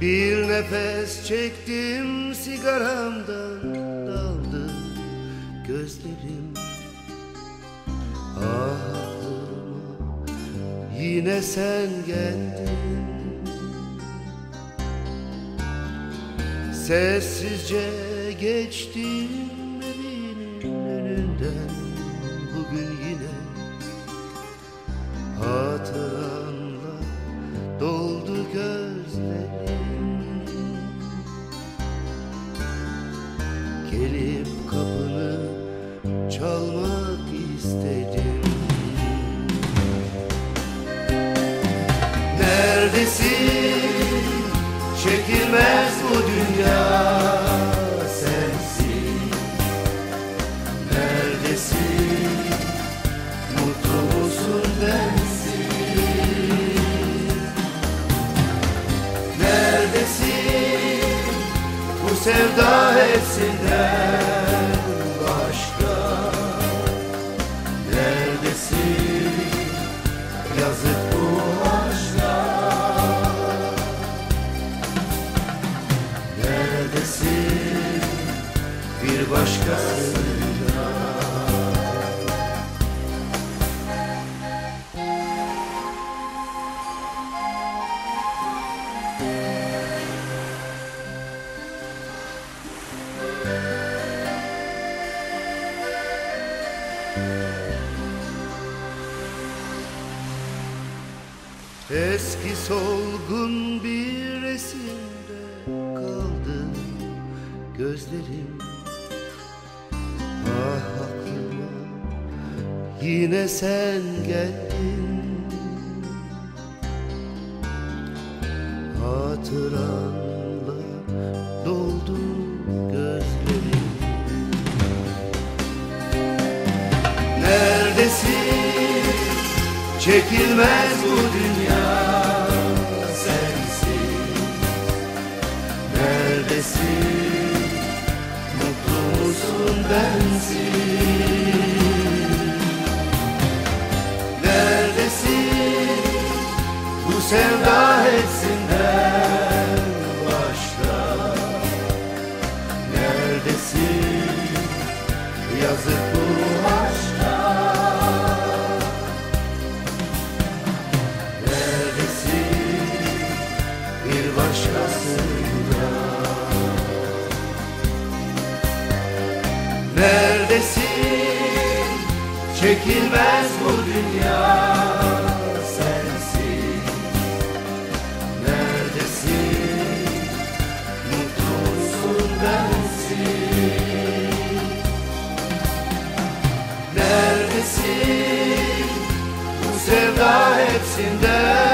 Bir nefes çektim, sigaramdan daldı gözlerim. Ah aklıma yine sen geldin. Sessizce geçtim evinin önünden, bugün yine hatıranla doldu gözlerim. Gelip kapını çalmak istedim. Neredesin? Çekilmez bu dünya sensin. Neredesin? Mutlu musun bensiz? Neredesin? Bu sevda hepsinden başka. Neredesin? Yazık bu aşka. Neredesin bir başkasıyla? Eski solgun bir resimde kaldı gözlerim. Ah aklıma yine sen geldin. Hatıranla doldu gözlerim. Neredesin? Çekilmez bu dünya sensin. Neredesin? Mutlu musun bensiz? Neredesin? Bu sevda hepsinden başka. Neredesin? Yazık bu aşka. Bir başkasıyla. Neredesin? Çekilmez bu dünya sensin. Neredesin? Mutlu musun bensiz? Neredesin? Bu sevda hepsinden